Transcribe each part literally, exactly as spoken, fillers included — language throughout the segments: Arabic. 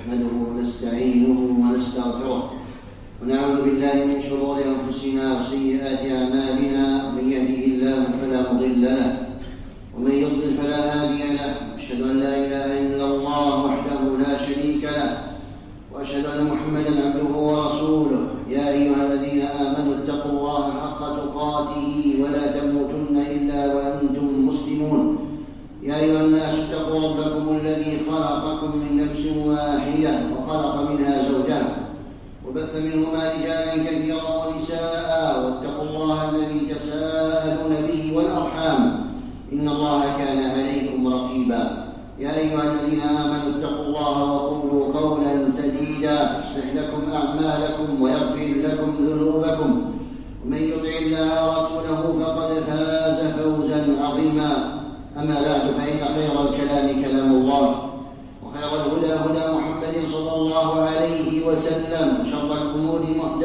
نحمده ونستعينه ونستغفره ونعوذ بالله من شرور أنفسنا وسيئات أعمالنا. من يهده الله فلا مضل له ومن يضلل فلا هادي له. أشهد أن لا إله إلا الله وحده لا شريك له وأشهد أن محمدا عبده ورسوله. يا أيها الذين آمنوا اتقوا الله حق تقاته ولا تموتن إلا وأنتم مسلمون. يا أيها الناس اتقوا ربكم الذي خلقكم من نفس واحدة وخلق منها زوجها وبث منهما رجالا كثيرا ونساء. واتقوا الله الذي تساءلون به والأرحام إن الله كان عليكم رقيبا. يا أيها الذين آمنوا اتقوا الله وقولوا قولا سديدا يصلح لكم أعمالكم ويغفر لكم ذنوبكم ومن يطع الله ورسوله فقد فاز فوزا عظيما. أما بعد فإن خير الكلام كلام الله وخير الهدى هدى محمد صلى الله عليه وسلم. شر الأمور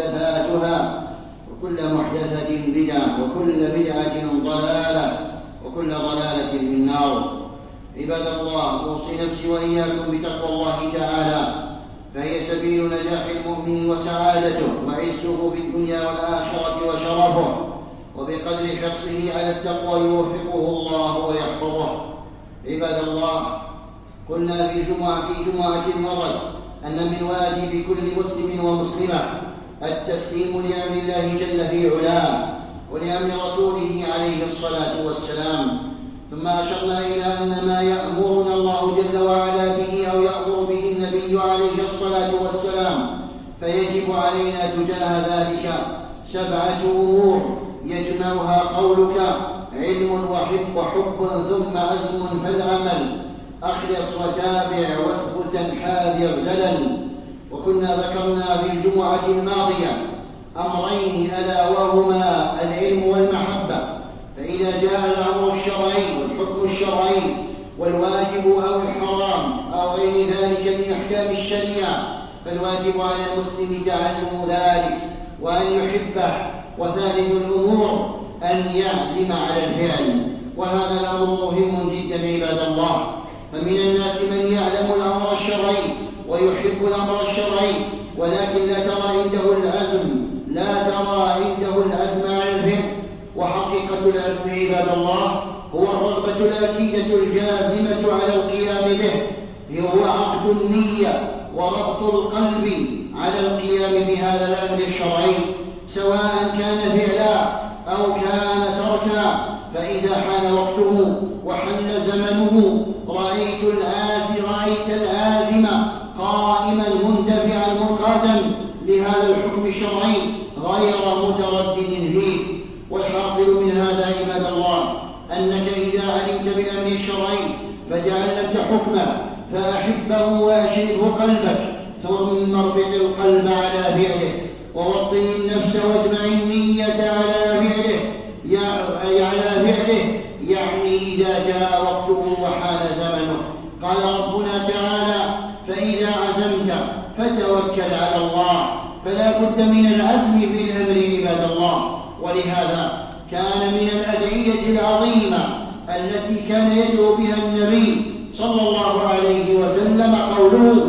محدثاتها وكل محدثة بدعة وكل بدعة ضلالة وكل ضلالة في النار. عباد الله، أوصي نفسي وإياكم بتقوى الله تعالى، فهي سبيل نجاح المؤمن وسعادته وعزه في الدنيا والآخرة وشرفه، وبقدر حرصه على التقوى يوفقه الله ويحفظه. عباد الله، قلنا في جمعة في جمعة مضت أن من واجب كل مسلم ومسلمة التسليم لأمر الله جل في علاه ولأمر رسوله عليه الصلاة والسلام. ثم أشرنا إلى أن ما يأمرنا الله جل وعلا به أو يأمر به النبي عليه الصلاة والسلام فيجب علينا تجاه ذلك سبعة أمور يجمعها قولك علم وحب وحب ثم عزم فالعمل. أخلص وتابع واثبت حاذر زلل. وكنا ذكرنا في الجمعة الماضية أمرين ألا وهما العلم والمحبة. فإذا جاء الأمر الشرعي والحكم الشرعي والواجب أو الحرام أو غير ذلك من أحكام الشريعة فالواجب على المسلم تعلم ذلك وأن يحبه. وثالث الأمور أن يعزم على الفعل، وهذا الأمر مهم جدا عباد الله. فمن الناس من يعلم الأمر الشرعي ويحب الأمر الشرعي ولكن لا ترى عنده العزم لا ترى عنده العزم على الفعل. وحقيقة العزم عباد الله هو الرغبة الأكيدة الجازمة على القيام به، هو عقد النية وربط القلب على القيام بهذا الأمر الشرعي سواء كان فعلا أو كان تركا. فإذا حان وقته وحل زمنه رأيت العازم رأيت العازم قائما مندفعا منقادا لهذا الحكم الشرعي غير متردد فيه. والحاصل من هذا عباد الله أنك إذا علمت بالأمر الشرعي فتعلمت حكمه فأحبه وأشركه قلبك، ثم اربط القلب على فعله ووطن النفس واجمع النية على فعله على فعله يعني إذا جاء وقته وحان زمنه. قال ربنا تعالى: فإذا عزمت فتوكل على الله. فلا بد من العزم في الأمر عباد الله. ولهذا كان من الأدعية العظيمة التي كان يدعو بها النبي صلى الله عليه وسلم قوله: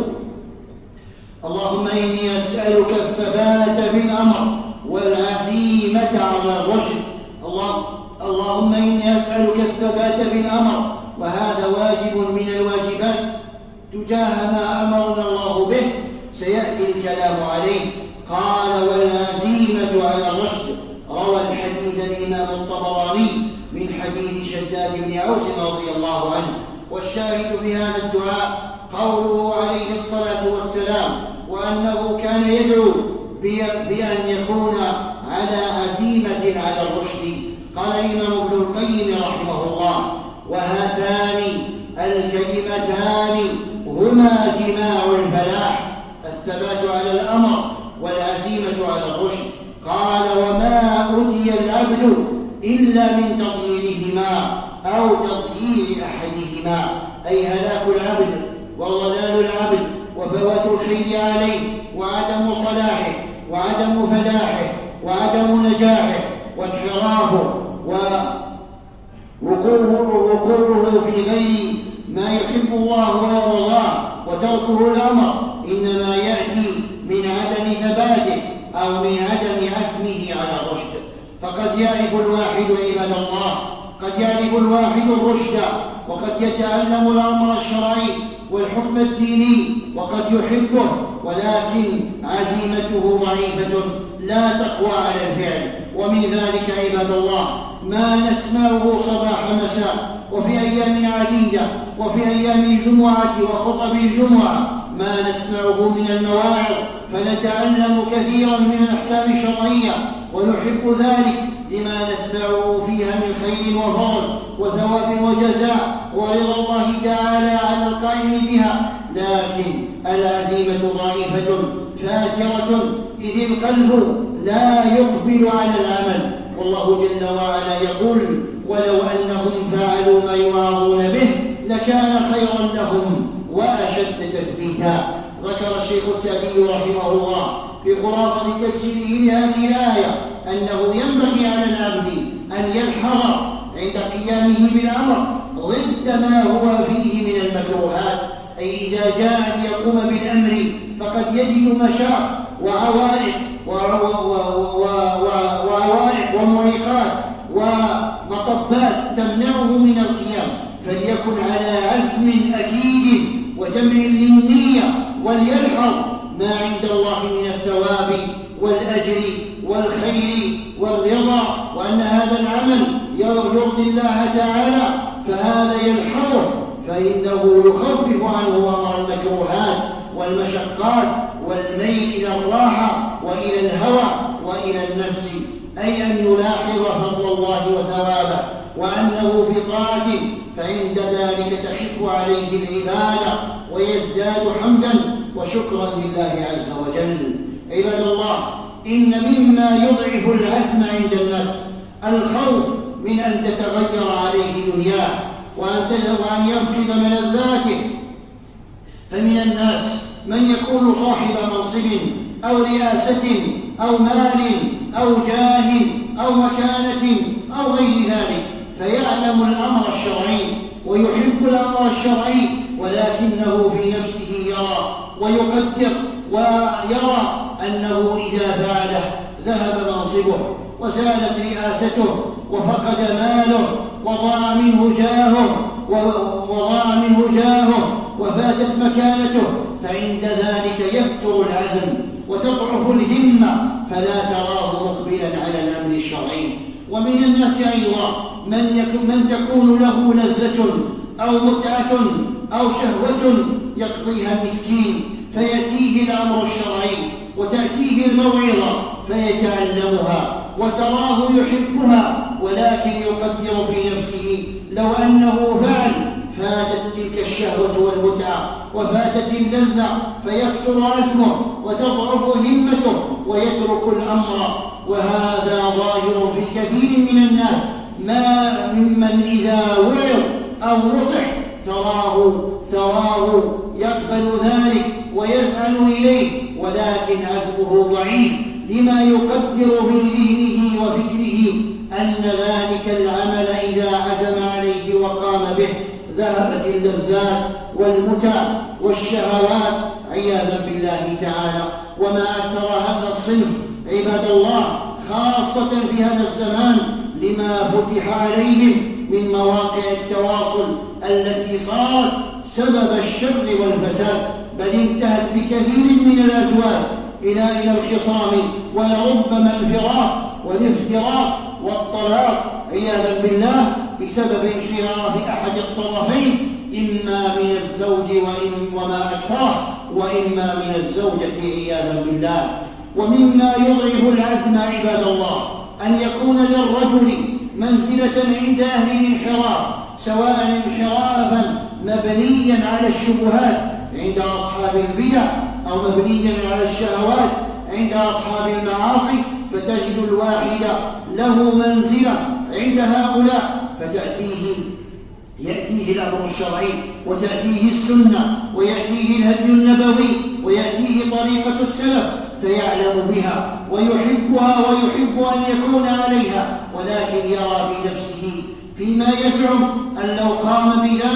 اللهم إني أسألك الثبات في الأمر والعزيمة على الرشد. الله اللهم إني أسألك الثبات في الأمر، وهذا واجب من الواجبات تجاه ما أمرنا الله به سيأتي الكلام عليه. قال: والعزيمة على الرشد. روى الحديث الإمام الطبراني من حديث شداد بن أوس رضي الله عنه. والشاهد في هذا الدعاء قوله عليه الصلاة والسلام: وأنه كان يدعو بأن يكون على عزيمة على الرشد. قال الإمام ابن القيم رحمه الله: وهاتان الكلمتان هما جماع الفلاح، الثبات على الأمر والعزيمة على الرشد. قال: وما أتي العبد إلا من تضييعهما أو تضييع أحدهما، أي هلاك العبد وضلال العبد وفوات الخير عليه وعدم صلاحه وعدم فلاحه وعدم نجاحه وانحرافه ووقوعه في غير ما يحب الله ويرضاه وتركه الأمر إنما يأتي من عدم ثباته أو من عدم عزمه على الرشد. فقد يعرف الواحد عباد الله قد يعرف الواحد الرشد وقد يتعلم الأمر الشرعي والحكم الديني وقد يحبه، ولكن عزيمته ضعيفة لا تقوى على الفعل. ومن ذلك عباد الله ما نسمعه صباح مساء وفي أيام عديدة وفي أيام الجمعة وخطب الجمعة، ما نسمعه من المواعظ، فنتعلم كثيرا من الأحكام الشرعية ونحب ذلك لما نسمعه فيها من خير وفضل وثواب وجزاء ورضا الله تعالى على القائم بها، لكن العزيمة ضعيفة فاترة، إذ القلب لا يقبل على العمل. والله جل وعلا يقول: ولو أنهم فعلوا ما يوعظون به لكان خيرا لهم وأشد تثبيتا. ذكر الشيخ السعدي رحمه الله في خلاصة تفسيره لهذه الآية أنه ينبغي على العبد أن يلحظ عند قيامه بالأمر ضد ما هو فيه من المكروهات، أي إذا جاء أن يقوم بالأمر فقد يجد مشاق وعوائق وعوائق ومعيقات ومطبات تمنعه من القيام، فليكن على عزم أكيد وجمع للنية، وليلحظ ما عند الله من الثواب والأجر والخير والرضا، وأن هذا العمل يرضي الله تعالى، فهذا يلحظه فإنه يخفف عنه أمر المكروهات والمشقات والميل إلى الراحة وإلى الهوى وإلى النفس، أي أن يلاحظ فضل الله وثوابه وأنه في طاعته، فعند ذلك تخف عليه العبادة ويزداد حمدا وشكرا لله عز وجل. عباد الله، إن مما يضعف العزم عند الناس الخوف من أن تتغير عليه دنياه وأن يفقد ملذاته، فمن الناس من يكون صاحب منصب أو رئاسة أو مال أو جاه أو مكانة أو غير ذلك، فيعلم الأمر الشرعي ويحب الأمر الشرعي، ولكنه في نفسه يرى ويقدر ويرى أنه إذا فعله ذهب منصبه وزالت رئاسته وفقد ماله وضاع منه جاهه وضاع منه جاهه وفاتت مكانته، فعند ذلك يفتر العزم وتضعف الهمة فلا تراه مقبلا على الأمر الشرعي. ومن الناس أيضا من, يكون من تكون له لذة أو متعة أو شهوة يقضيها المسكين، فيأتيه الأمر الشرعي وتأتيه الموعظة فيتعلمها وتراه يحبها، ولكن يقدر في نفسه لو أنه فعل فاتت تلك الشهوة والمتعة وفاتت اللذة، فيفتر عزمه وتضعف همته ويترك الأمر. وهذا ظاهر في كثير من الناس، ما ممن إذا وعظ أو نصح تراه تراه يقبل ذلك ويذعن إليه، ولكن عزمه ضعيف لما يقدر في ذهنه وفكره أن ذلك العمل إذا عزم عليه وقام به ذهبت اللذات والمتع والشهوات عياذا بالله تعالى. وما أكثر هذا الصنف عباد الله، خاصة في هذا الزمان لما فتح عليهم من مواقع التواصل التي صارت سبب الشر والفساد، بل انتهت بكثير من الأزواج إلى إلى الخصام ولربما الفراق والافتراق والطلاق عياذا بالله بسبب انحراف أحد الطرفين، إما من الزوج وإن وما أكثره وإما من الزوجة عياذا بالله. ومما يضعف العزم عباد الله أن يكون للرجل منزلة عند أهل الانحراف، سواء انحرافا مبنيا على الشبهات عند أصحاب البدع أو مبنيا على الشهوات عند أصحاب المعاصي، فتجد الواحد له منزلة عند هؤلاء فتأتيه يأتيه الأمر الشرعي وتأتيه السنة ويأتيه الهدي النبوي ويأتيه طريقة السلف فيعلم بها ويحبها ويحب أن يكون عليها، ولكن يرى في نفسه فيما يزعم أن لو قام بذلك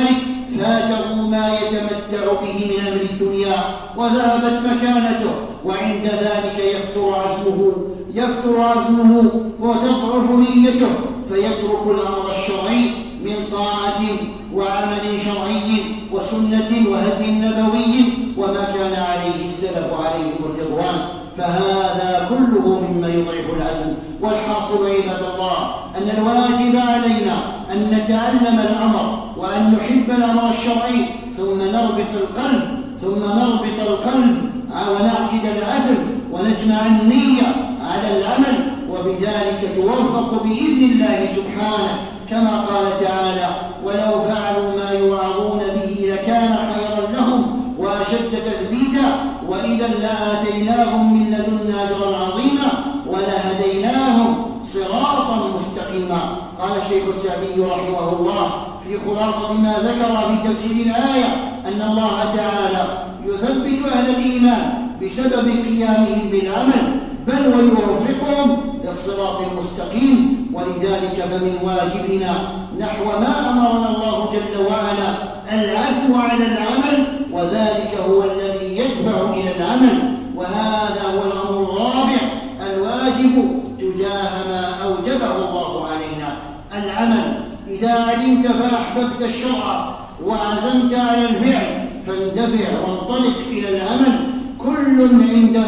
فاته ما يتمتع به من أمر الدنيا وذهبت مكانته، وعند ذلك يفتر عزمه يفتر عزمه وتضعف نيته، فيترك الأمر الشرعي من طاعة وعمل شرعي وسنة وهدي نبوي وما كان عليه السلف عليهم الرضوان، فهذا كله مما يضعف العزم. والحاصل عباد الله أن الواجب علينا أن نتعلم الأمر وأن نحب الأمر الشرعي، ثم نربط القلب ثم نربط القلب ونعقد العزم ونجمع النية على العمل، وبذلك توفق بإذن الله سبحانه، كما قال تعالى: ولو فعلوا ما يوعظون به لكان خيرا لهم وأشد تثبيتا وإذا لآتيناهم من لدنا أجرا عظيما ولهديناهم صراطا مستقيما. قال الشيخ السعدي رحمه الله في خلاصة ما ذكر في تفسير الآية أن الله تعالى يثبت أهل الإيمان بسبب قيامهم بالعمل، بل ويوفقهم للصراط المستقيم. ولذلك فمن واجبنا نحو ما أمرنا الله جل وعلا العزم على العمل، وذلك هو الذي يدفع إلى العمل. وهذا هو الأمر الرابع الواجب تجاه ما أوجبه الله علينا: العمل. إذا علمت فأحببت الشرع وعزمت على الفعل فاندفع وانطلق إلى العمل. كل عند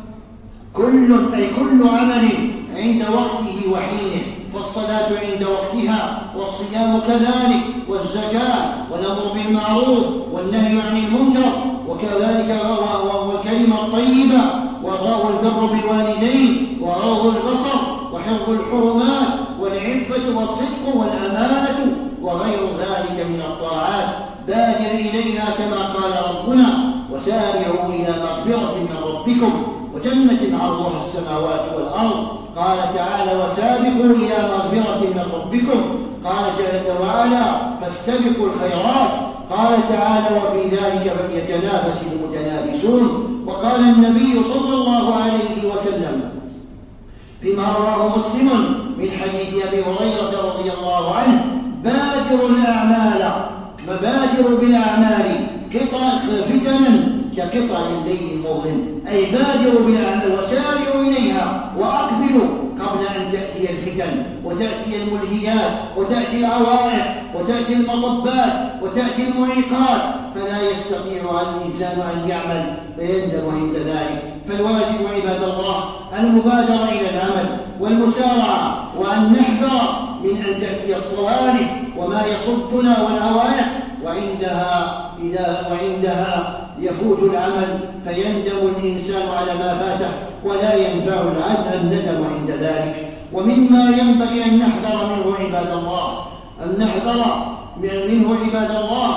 كل أي كل عمل عند وقته وحينه، فالصلاة عند وقتها، والصيام كذلك، والزكاة، والأمر بالمعروف والنهي عن المنكر، وكذلك والكلمة الطيبة، والبر بالوالدين، وغض البصر، وحفظ الحرمات، والعفة والصدق والأمانة، وغير ذلك من الطاعات. بادر إليها كما قال ربنا: وسارعوا إلى مغفرة من ربكم وجنة عرضها السماوات والأرض. قال تعالى: وسابقوا إلى مغفرة من ربكم. قال جل وعلا: فاستبقوا الخيرات. قال تعالى: وفي ذلك فليتنافس المتنافسون. وقال النبي صلى الله عليه وسلم فيما رواه مسلم من حديث أبي هريرة رضي الله عنه: بادروا الأعمال مبادر بالأعمال قطع فتنا كقطع الليل المظلم، أي بادروا بالأعمال وسارعوا إليها وأقبلوا قبل أن تأتي الفتن وتأتي الملهيات وتأتي العوائق وتأتي المطبات وتأتي المعيقات، فلا يستطيع الإنسان أن يعمل فيندم عند ذلك. فالواجب عباد الله المبادرة إلى العمل والمسارعة، وأن نحذر من أن تأتي الصوارف وما يصدنا والعوائق، وعندها إذا وعندها يفوت العمل فيندم الإنسان على ما فاته ولا ينفع الندم عند ذلك. ومما ينبغي أن نحذر منه عباد الله أن نحذر منه عباد الله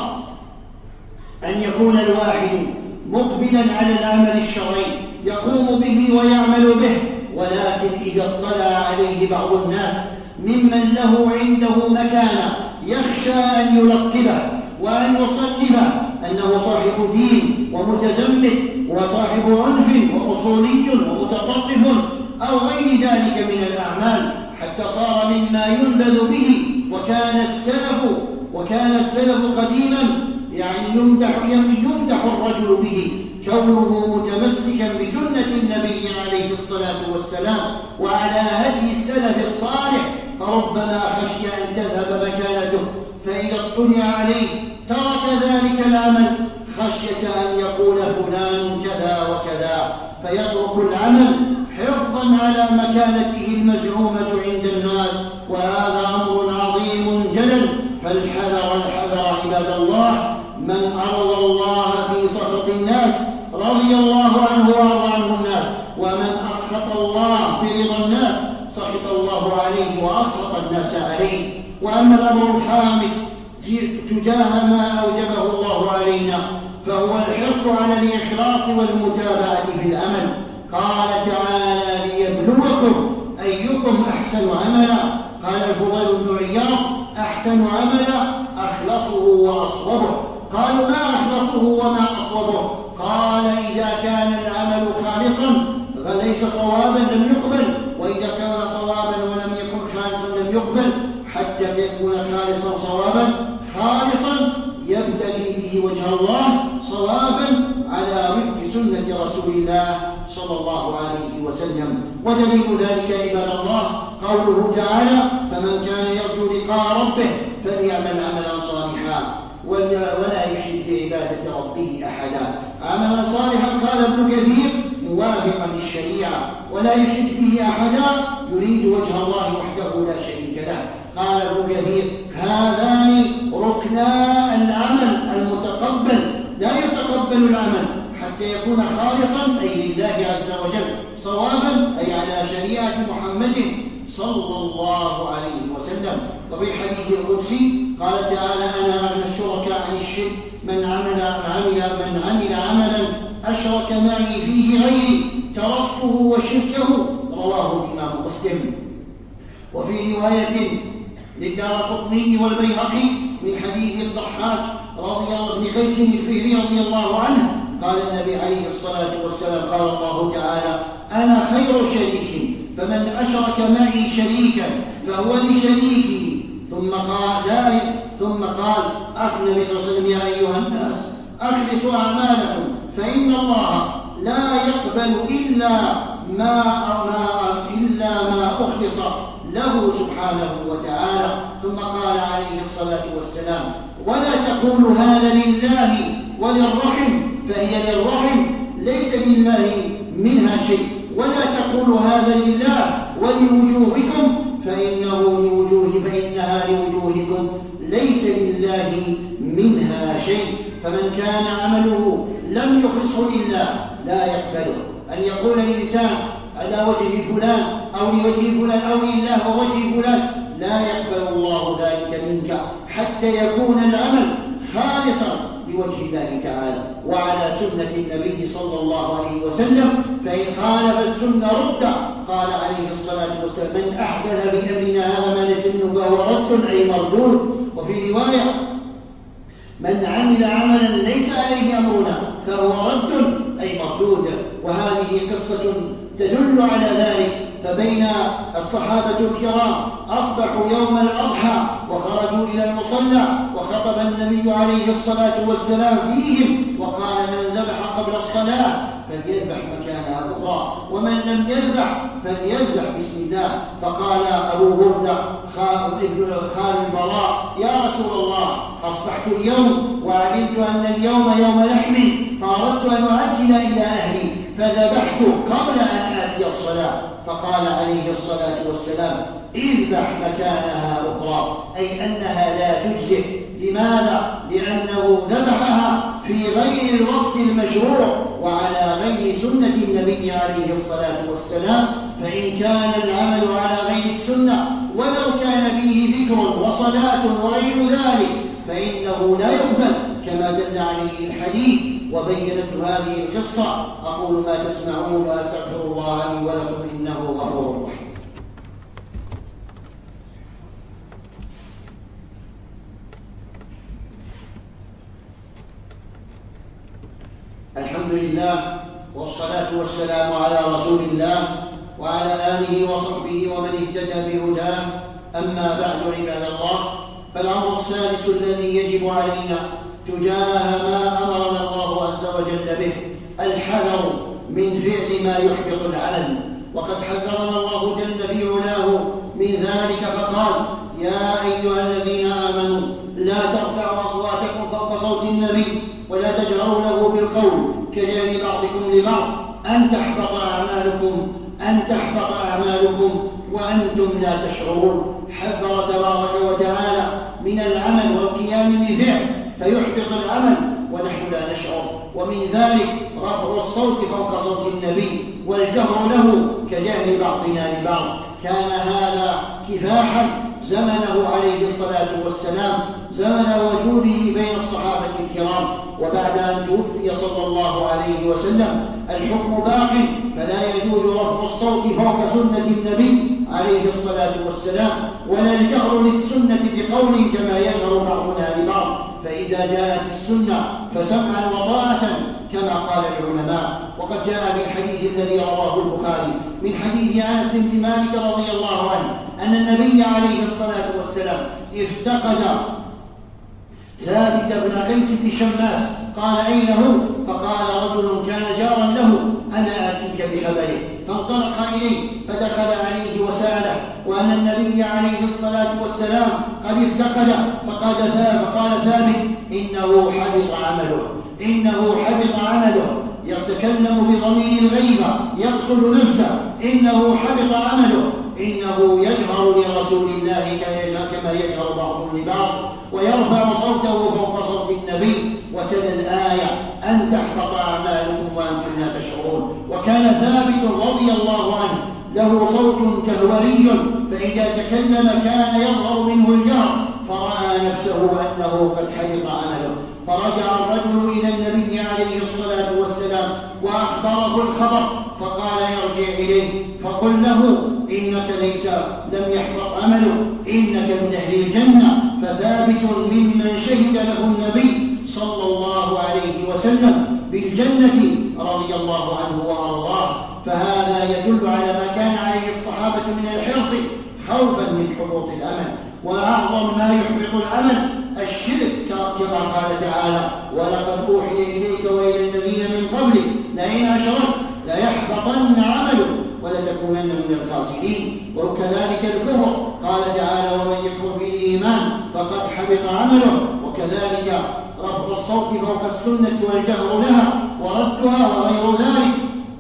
أن يكون الواحد مقبلا على العمل الشرعي يقوم به ويعمل به، ولكن إذا اطلع عليه بعض الناس ممن له عنده مكانة يخشى أن يلقبه وأن يصنفه أنه صاحب دين ومتزمت وصاحب عنف وأصولي ومتطرف أو غير ذلك من الأعمال، حتى صار مما ينبذ به. وكان السلف وكان السلف قديما يعني يمدح يمدح الرجل به كونه متمسكا بسنة النبي عليه الصلاة والسلام وعلى هدي السلف الصالح، فربما خشي أن تذهب مكانته، فإذا اطلع عليه ترك ذلك العمل خشية أن يقول فلان كذا وكذا، فيترك العمل حفظا على مكانته المزعومة عند الناس، وهذا أمر عظيم جلل. فالحذر الحذر عباد الله. من أرضى الله في سخط الناس رضي الله عنه وأرضى عنه الناس، ومن أسخط الله برضا الناس سخط الله عليه وأسخط الناس عليه. وأما الأمر الخامس تجاه ما أوجبه الله علينا فهو الحرص على الإخلاص والمتابعة في العمل. قال تعالى: ليبلوكم أيكم أحسن عملا. قال الفضيل بن عياض: أحسن عملا أخلصه وأصوبه. قالوا: ما أخلصه وما أصوبه؟ قال: إذا كان العمل خالصا فليس صوابا لم يقبل، وإذا كان صوابا ولم يكن خالصا لم يقبل، حتى يكون خالصا صوابا خالصا يبدأ الله صوابا على وفق سنة رسول الله صلى الله عليه وسلم. ودليل ذلك عباد الله قوله تعالى: فمن كان يرجو لقاء ربه فليعمل عملا صالحا ولا يشرك بعبادة ربه أحدا. عملا صالحا قال ابن كثير موافقا للشريعة، ولا يشرك به أحدا يريد وجه الله وحده لا شريك له. قال ابن كثير: هذان ركنا العمل المتقبل، لا يتقبل العمل حتى يكون خالصا أي لله عز وجل، صوابا أي على شريعة محمد صلى الله عليه وسلم. وفي الحديث القدسي قال تعالى: أنا أغنى الشركاء عن الشرك من عمل عمل من عمل عملا أشرك معي فيه غيري تركته وشركه. رواه الإمام مسلم. وفي رواية للدارقطني والبيهقي من حديث الضحاك رضي الله بن قيس الفهري رضي الله عنه قال النبي عليه الصلاة والسلام: قال الله تعالى: أنا خير شريك، فمن أشرك معي شريكا فهو لشريكي. ثم قال لا ثم قال أخي النبي صلى الله عليه وسلم: يا أيها الناس أخلصوا أعمالكم فإن الله لا يقبل إلا ما ما إلا ما أخلص له سبحانه وتعالى. ثم قال عليه الصلاة والسلام: ولا تقولوا هذا لله وللرحم فهي للرحم ليس لله منها شيء، ولا تقولوا هذا لله ولوجوهكم فإنه لوجوه فإنها لوجوهكم ليس لله منها شيء. فمن كان عمله لم يخلصه لله لا يقبله. أن يقول الإنسان على وجه فلان أو لوجه فلان أو لله ووجه فلان لا يقبل الله ذلك منك حتى يكون العمل خالصا لوجه الله تعالى وعلى سنة النبي صلى الله عليه وسلم. فإن خالف السنة رد. قال عليه الصلاة والسلام: من أحدث بأمرنا هذا ما ليس منه فهو رد أي مردود. وفي رواية: من عمل عملا ليس عليه أمرنا فهو رد أي مردود. وهذه قصة تدل على ذلك. فبين الصحابة الكرام أصبحوا يوم الأضحى وخرجوا إلى المصلى وخطب النبي عليه الصلاة والسلام فيهم وقال: من ذبح قبل الصلاة فليذبح مكانها أخرى، ومن لم يذبح فليذبح بسم الله. فقال أبو بردة خال البراء: يا رسول الله، أصبحت اليوم وعلمت أن اليوم يوم لحم فأردت أن أعجل إلى أهلي فذبحت قبل أن آتي الصلاة. فقال عليه الصلاة والسلام: اذبح مكانها أخرى، أي أنها لا تجزئ. لماذا؟ لأنه ذبحها في غير الوقت المشروع وعلى غير سنة النبي عليه الصلاة والسلام. فإن كان العمل على غير السنة ولو كان فيه ذكر وصلاة وغير ذلك فإنه لا يقبل كما دل عليه الحديث وبينت هذه القصة. أقول ما تسمعون وأستغفر الله لي ولكم إنه غفور رحيم. الحمد لله والصلاة والسلام على رسول الله وعلى آله وصحبه ومن اهتدى بهداه. أما بعد عباد الله، فالأمر السادس الذي يجب علينا تجاه ما أمرنا الله عز وجل به الحذر من فعل ما يحبط العمل. وقد حذرنا الله جل في علاه من ذلك فقال: يا أيها الذين آمنوا لا ترفعوا أصواتكم فوق صوت النبي ولا تجهروا له بالقول كجهر بعضكم لبعض أن تحبط أعمالكم أن تحبط أعمالكم وأنتم لا تشعرون. حذر تبارك وتعالى من العمل والقيام بفعل فيحبط العمل ونحن لا نشعر. ومن ذلك رفع الصوت فوق صوت النبي والجهر له كجهر بعضنا لبعض. كان هذا كفاحا زمنه عليه الصلاة والسلام، زمن وجوده بين الصحابة الكرام، وبعد أن توفي صلى الله عليه وسلم الحكم باق، فلا يجوز رفع الصوت فوق سنة النبي عليه الصلاة والسلام ولا الجهر للسنة بقول كما يجهر بعضنا لبعض. فإذا جاءت السنة فسمعا وطاعة كما قال العلماء. وقد جاء في الحديث الذي رواه البخاري من حديث أنس بن مالك رضي الله عنه أن النبي عليه الصلاة والسلام افتقد ثابت بن قيس بن شماس قال أين هو؟ فقال رجل كان جارا له أنا آتيك بخبره. فانطلق إليه فدخل عليه وسأله وأن النبي عليه الصلاة والسلام قد افتقد. فقال فقال ثابت إنه حبط عمله إنه حبط عمله يتكلم بضمير الغيبة يقصد نفسه. إنه حبط عمله إنه يجهر لرسول الله كما يجهر بعضهم لبعض ويرفع صوته فوق صوت النبي. وتلا الآية أن تحبط أعمالكم وأنتم لا تشعرون. وكان ثابت رضي الله عنه له صوت كهولي فإذا تكلم كان يظهر منه الجهر فرأى نفسه أنه قد حبط عمله. فرجع الرجل إلى النبي عليه الصلاة والسلام وأخبره الخبر فقال يرجع إليه فقل له إنك ليس لم يحبط عمله إنك من أهل الجنة. فثابت ممن شهد له النبي صلى الله عليه وسلم بالجنة رضي الله عنه وأرضاه. فهذا يدل على ما كان عليه الصحابة من الحرص خوفا من حبوط الأمل. وأعظم ما يحبط العمل الشرك كما قال تعالى ولقد أوحي إليك وإلى الذين من قبلك لئن أشركت ليحبطن عملك ولتكونن من الخاسرين. وكذلك الكفر قال تعالى ومن يكفر بالإيمان فقد حبط عمله. وكذلك رفع الصوت فوق السنة والجهر لها وردها وغير ذلك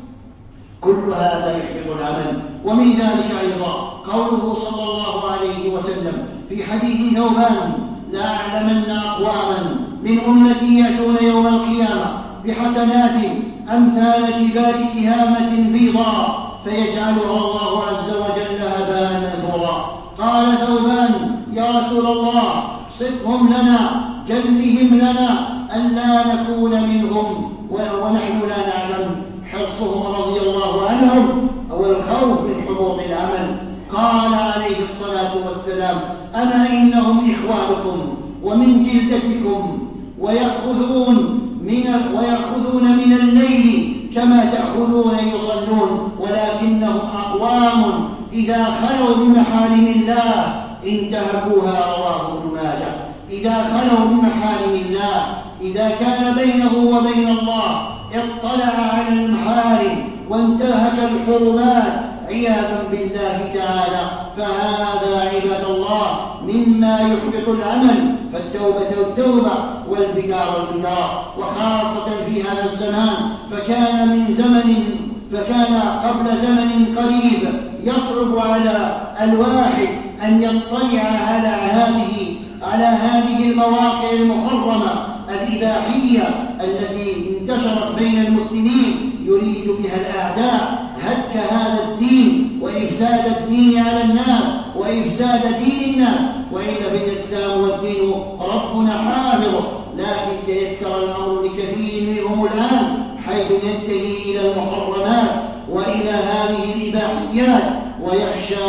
كل هذا يحبط العمل. ومن ذلك أيضا قوله صلى الله عليه وسلم في حديث ثوبان لا أعلمن أقواما من أمتي يأتون يوم القيامة بحسنات أمثال جبال تهامة بيضاء فيجعلها الله عز وجل هباء منثورا. قال ثوبان يا رسول الله صفهم لنا جلهم لنا أن لا نكون منهم ونحن لا نعلم حرصهم رضي الله عنهم والخوف من حبوط العمل. قال عليه الصلاة والسلام أما إنهم إخوانكم ومن جلدتكم ويأخذون من, ويأخذون من الليل كما تأخذون يصلون ولكنهم أقوام إذا خلوا بمحارم الله انتهكوها. رواه ابن ماجه. إذا خلوا بمحارم الله إذا كان بينه وبين الله اطلع على المحارم وانتهك الحرمات عياذا بالله تعالى. فهذا عباد الله مما يحبط العمل. فالتوبة التوبة والبدار البدار وخاصة في هذا الزمان. فكان من زمن فكان قبل زمن قريب يصعب على الواحد أن يطلع على هذه على هذه المواقع المحرمة الإباحية التي انتشرت بين المسلمين يريد بها الأعداء هتك هذا الدين وإفساد الدين على الناس وإفساد دين الناس. وإلا بالإسلام والدين ربنا حافظه لكن تيسر الأمر لكثير منهم الآن حيث ينتهي إلى المحرمات وإلى هذه الإباحيات ويخشى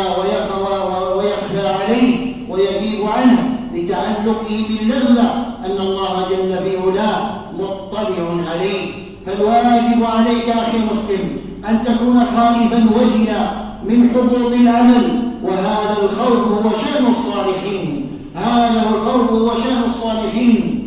ويخفى عليه ويغيب عنه لتعلقه باللذة أن الله جل في علاه مطلع عليه. فالواجب عليك أخي المسلم أن تكون خائفا وجلا من حبوط العمل. وهذا الخوف هو شأن الصالحين هذا الخوف هو شأن الصالحين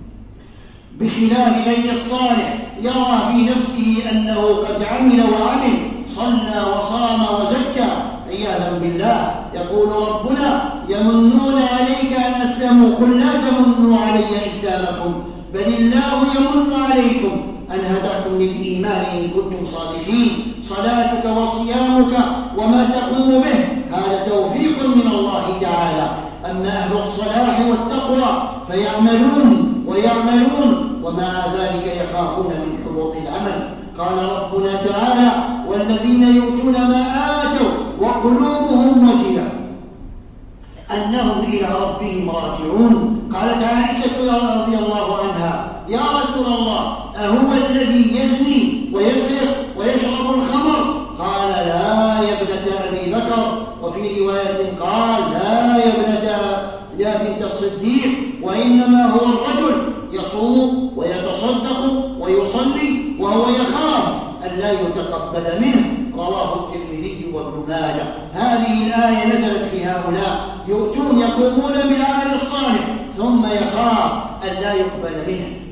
بخلاف من الصالح يرى في نفسه أنه قد عمل وعمل صلى وصام وزكى عياذا بالله. يقول ربنا يمنون عليك أن أسلموا قل لا تمنوا علي إسلامكم بل الله يمن عليكم أن هداكم للإيمان إن كنتم صادقين. صلاتك وصيامك وما تقوم به هذا توفيق من الله تعالى. أما أهل الصلاح والتقوى فيعملون ويعملون ومع ذلك يخافون من حبوط العمل. قال ربنا تعالى والذين يؤتون ما آتوا وقلوبهم وجلة أنهم إلى ربهم راجعون. قالت عائشة رضي الله عنها يا رسول الله أهو الذي يزني ويسرق ويشرب الخمر؟ قال لا يا ابنة أبي بكر. وفي رواية قال لا يا ابنة يا بنت الصديق وإنما هو الرجل يصوم ويتصدق ويصلي وهو يخاف أن لا يتقبل منه. رواه الترمذي وابن ماجه. هذه الآية نزلت في هؤلاء يؤتون يقومون بالعمل الصالح ثم يخاف أن لا يقبل منه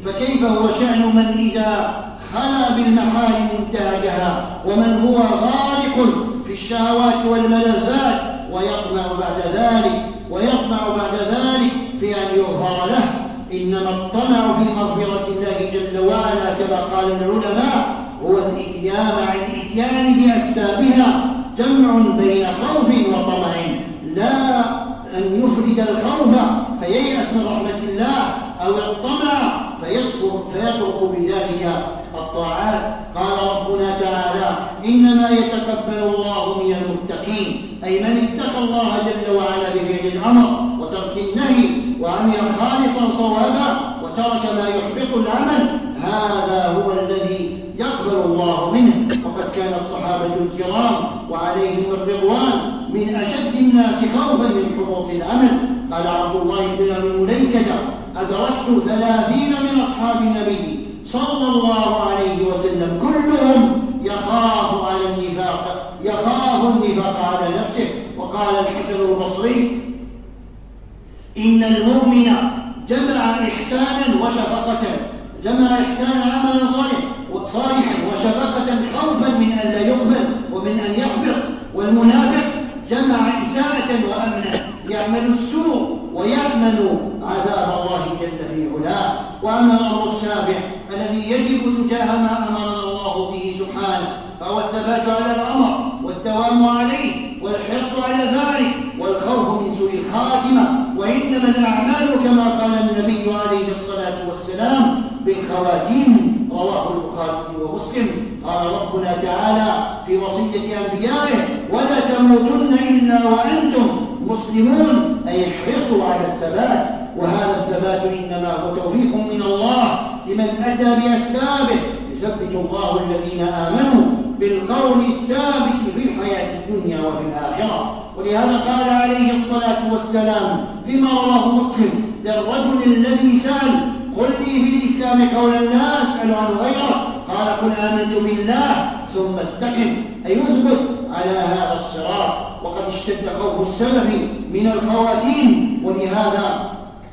فكيف هو شأن من إذا خلا بالمحارم انتهكها، ومن هو غارق في الشهوات والملذات ويطمع بعد ذلك ويطمع بعد ذلك في أن يغفر له. إنما الطمع في مغفرة الله جل وعلا كما قال العلماء هو الإتيان عن الإتيان بأسبابها، جمع بين خوف وطمع، لا أن يفرد الخوف فييأس من رحمة الله أو الطمع فيترك بذلك الطاعات. قال ربنا تعالى: إنما يتقبل الله من المتقين، أي من اتقى الله جل وعلا بفعل الأمر وترك النهي وعمل خالصا صوابا وترك ما يحبط العمل، هذا هو الذي يقبل الله منه. وقد كان الصحابة الكرام وعليهم الرضوان من أشد الناس خوفا من حبوط العمل. قال عبد الله بن أبي مليكة: أدركت ثلاثين من أصحاب النبي صلى الله عليه وسلم كلهم يخاف على النفاق يخاف النفاق على نفسه. وقال الحسن البصري: إن المؤمن جمع إحسانا وشفقة جمع إحسانا عملا صالحا وشفقة خوفا من أن لا يقبل ومن أن يحبط. والمنافق جمع إساءة وأمنا، يعمل السوء ويأمن عذاب الله جل في علاه. وأما الأمر السابع الذي يجب تجاه ما أمرنا الله به سبحانه فهو الثبات على الأمر والدوام عليه والحرص على ذلك والخوف من سوء الخاتمة. وإنما الأعمال كما قال النبي عليه الصلاة والسلام بالخواتيم، رواه البخاري ومسلم. قال ربنا تعالى في وصية أنبيائه: ولا تموتن إلا وأنتم مسلمون، أي احرصوا على الثبات. وهذا الثبات إنما هو توفيق من الله لمن أتى بأسبابه، يثبت الله الذين آمنوا بالقول الثابت في الحياة الدنيا وفي الآخرة. ولهذا قال عليه الصلاة والسلام فيما رواه مسلم للرجل الذي سأل: قل لي في الإسلام قولا لا أسأل عن غيره، قال: قل آمنت بالله ثم استقم، أي اثبت على هذا الصراط. وقد اشتد خوف السلف من الخواتيم، ولهذا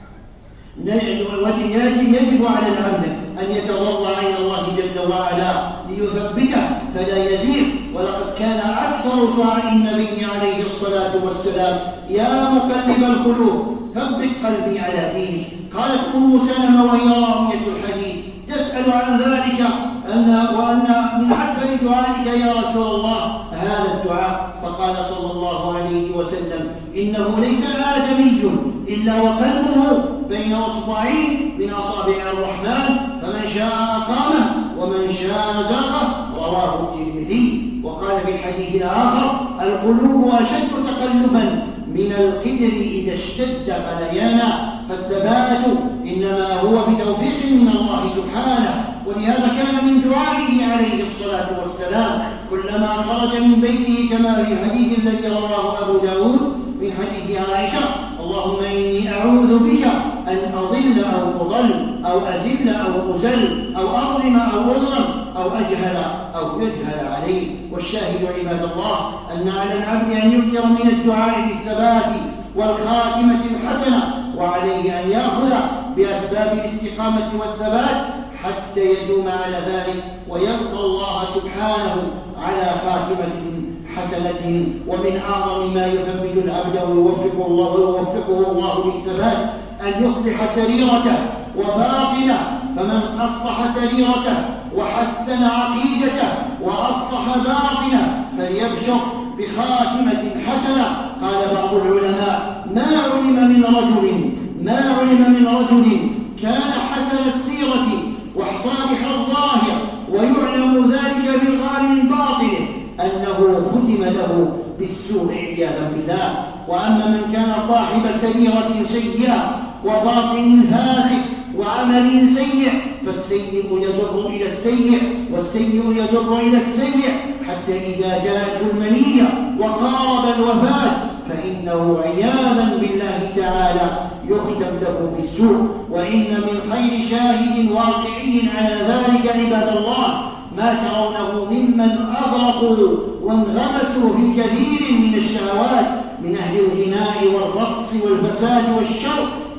يجب على العبد أن يتضرع إلى الله جل وعلا ليثبته فلا يزيغ. ولقد كان أكثر دعاء النبي عليه الصلاة والسلام: يا مقلب القلوب ثبت قلبي على دينك. قالت أم سلمة وهي راوية الحديث تسأل عن ذلك أن وأن من أكثر دعائك يا رسول الله هذا الدعاء، فقال صلى الله عليه وسلم: إنه ليس آدمي إلا وقلبه بين أصبعين من أصابع الرحمن، فمن شاء أقامه ومن شاء زاغه، رواه الترمذي. وقال في الحديث الآخر: القلوب أشد تقلبا من القدر إذا اشتد غليانا. فالثبات إنما هو بتوفيق من الله سبحانه. ولهذا كان من دعائه عليه الصلاة والسلام كلما خرج من بيته كما في الحديث الذي رواه أبو داود من حديث عائشة: اللهم إني أعوذ بك أن أضل أو أضل أو أزل أو أزل أو أظلم أو أظلم أو أجهل أو يجهل عليه. والشاهد عباد الله أن على العبد أن يكثر من الدعاء بالثبات والخاتمة الحسنة، وعليه أن يأخذ بأسباب الاستقامة والثبات حتى يدوم على ذلك ويلقى الله سبحانه على خاتمة حسنة. ومن أعظم ما يثبت العبد ويوفقه الله ويوفقه الله بالثبات أن يصلح سريرته وباطنه. فمن أصلح سريرته وحسن عقيدته وأصلح باطنه فليبشر بخاتمة حسنة. قال بعض العلماء: ما علم من رجل ما علم من رجل كان حسن السيرة وصالح الظاهر ويعلم ذلك بالغالب من باطنه أنه ختم له بالسوء عياذا بالله. وأما من كان صاحب سريرة سيئة وباطن فاسد وعمل سيء فالسيء يجر إلى السيء والسيء يجر إلى السيء حتى إذا جاءته المنية وقارب الوفاة فإنه عياذا بالله تعالى يختم له بالسوء. وإن من خير شاهد واقعي على ذلك عباد الله ما ترونه ممن أغرقوا وانغمسوا في كثير من الشهوات من أهل الغناء والرقص والفساد والشر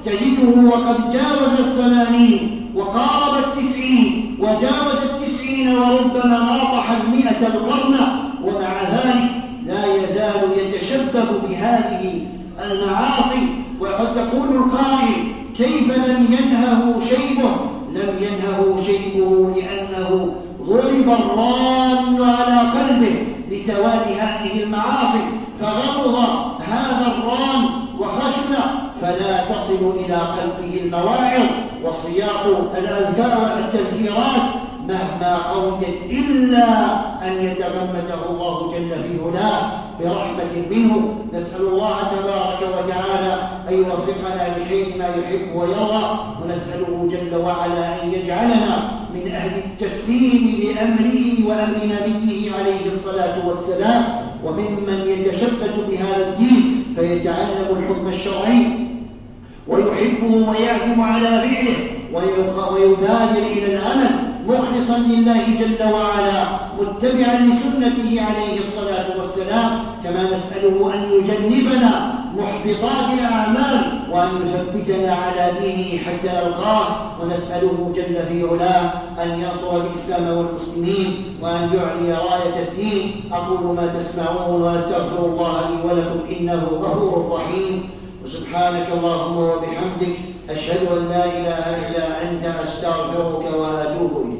تجده وقد جاوز الثمانين وقارب التسعين وجاوز التسعين وربما ناطح المئة القرن، ومع ذلك لا يزال يتشبب بهذه المعاصي. وقد يقول القائل: كيف لم ينهه شيبه؟ لم ينهه شيبه لأنه ضرب الران على قلبه لتوالي هذه المعاصي، فغمض هذا الران وخشن، فلا تصل إلى قلبه المواعظ وصياط الأذكار والتذكيرات مهما قويت، إلا أن يتغمده الله جل في علاه برحمة منه. نسأل الله تبارك وتعالى أن يوفقنا لخير ما يحب ويرضى، ونسأله جل وعلا أن يجعلنا من أهل التسليم لأمره وأمر نبيه عليه الصلاة والسلام، وممن يتشبث بهذا الدين فيتعلم الحكم الشرعي ويحبه ويعزم على فعله ويبادر إلى العمل مخلصا لله جل وعلا متبعا لسنته عليه الصلاة والسلام. كما نسأله أن يجنبنا محبطات الأعمال وأن يثبتنا على دينه حتى نلقاه، ونسأله جل في علاه أن ينصر الإسلام والمسلمين وأن يعلي راية الدين. أقول ما تسمعون وأستغفر الله لي ولكم إنه غفور رحيم. وسبحانك اللهم وبحمدك أشهد أن لا إله إلا أنت أستغفرك وأتوب إليك.